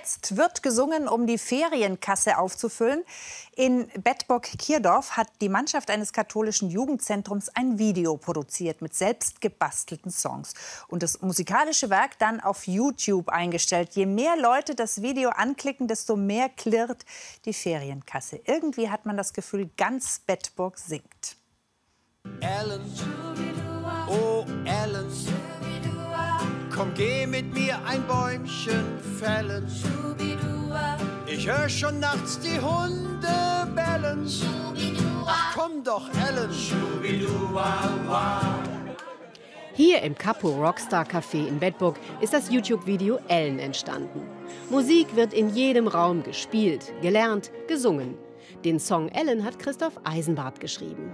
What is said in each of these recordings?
Jetzt wird gesungen, um die Ferienkasse aufzufüllen. In Bedburg-Kierdorf hat die Mannschaft eines katholischen Jugendzentrums ein Video produziert mit selbst gebastelten Songs und das musikalische Werk dann auf YouTube eingestellt. Je mehr Leute das Video anklicken, desto mehr klirrt die Ferienkasse. Irgendwie hat man das Gefühl, ganz Bedburg singt. Ellen, oh Ellen, komm, geh mit mir ein Bäumchen fällen. Ich hör schon nachts die Hunde bellen. Ach komm doch, Ellen. Hier im Capo Rockstar Café in Bedburg ist das YouTube-Video Ellen entstanden. Musik wird in jedem Raum gespielt, gelernt, gesungen. Den Song Ellen hat Christoph Eisenbart geschrieben.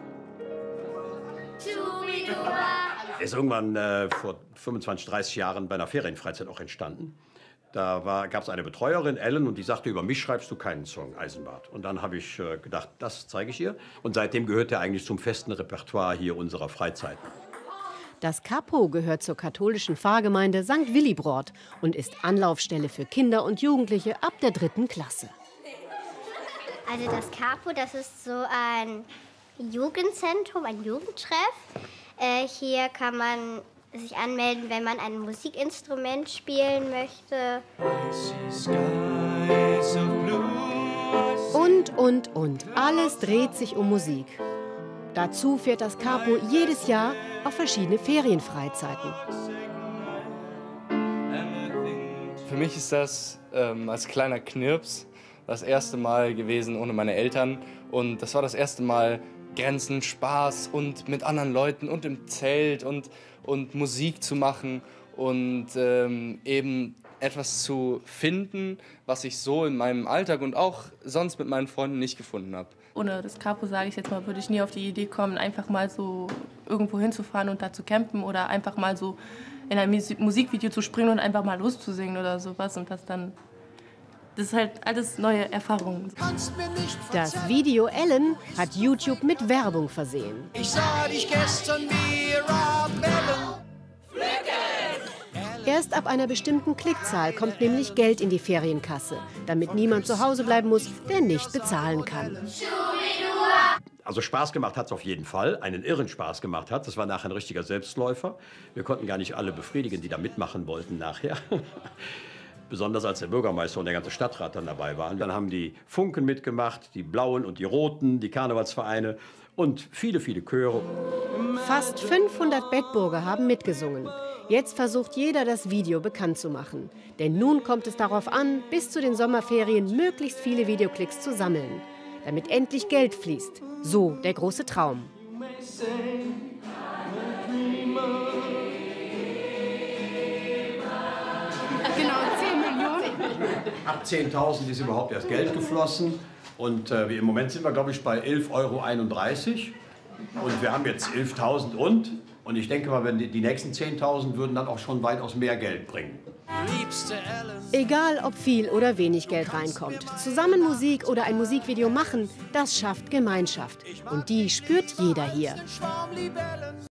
Er ist irgendwann vor 25, 30 Jahren bei einer Ferienfreizeit auch entstanden. Da gab es eine Betreuerin, Ellen, und die sagte, über mich schreibst du keinen Song, Eisenbart. Und dann habe ich gedacht, das zeige ich ihr. Und seitdem gehört er eigentlich zum festen Repertoire hier unserer Freizeiten. Das Capo gehört zur katholischen Pfarrgemeinde St. Willibrord und ist Anlaufstelle für Kinder und Jugendliche ab der 3. Klasse. Also das Capo, das ist so ein Jugendzentrum, ein Jugendtreff. Hier kann man sich anmelden, wenn man ein Musikinstrument spielen möchte. Und. Alles dreht sich um Musik. Dazu fährt das Capo jedes Jahr auf verschiedene Ferienfreizeiten. Für mich ist das als kleiner Knirps das erste Mal gewesen ohne meine Eltern. Und das war das erste Mal Grenzen, Spaß und mit anderen Leuten und im Zelt und Musik zu machen und eben etwas zu finden, was ich so in meinem Alltag und auch sonst mit meinen Freunden nicht gefunden habe. Ohne das Capo, sage ich jetzt mal, würde ich nie auf die Idee kommen, einfach mal so irgendwo hinzufahren und da zu campen oder einfach mal so in ein Musikvideo zu springen und einfach mal loszusingen oder sowas und das ist halt alles neue Erfahrungen. Das Video Ellen hat YouTube mit Werbung versehen. Ich sah dich gestern Mirabellen. Erst ab einer bestimmten Klickzahl kommt nämlich Geld in die Ferienkasse, damit niemand zu Hause bleiben muss, der nicht bezahlen kann. Also Spaß gemacht hat es auf jeden Fall, einen irren Spaß gemacht hat. Das war nachher ein richtiger Selbstläufer. Wir konnten gar nicht alle befriedigen, die da mitmachen wollten nachher. Besonders als der Bürgermeister und der ganze Stadtrat dann dabei waren. Dann haben die Funken mitgemacht, die Blauen und die Roten, die Karnevalsvereine und viele, viele Chöre. Fast 500 Bedburger haben mitgesungen. Jetzt versucht jeder, das Video bekannt zu machen. Denn nun kommt es darauf an, bis zu den Sommerferien möglichst viele Videoklicks zu sammeln. Damit endlich Geld fließt. So der große Traum. Ab 10.000 ist überhaupt erst Geld geflossen. Und im Moment sind wir, glaube ich, bei 11,31 € Und wir haben jetzt 11.000 und ich denke mal, wenn die nächsten 10.000 würden dann auch schon weitaus mehr Geld bringen. Egal, ob viel oder wenig Geld reinkommt. Zusammen Musik oder ein Musikvideo machen, das schafft Gemeinschaft. Und die spürt jeder hier.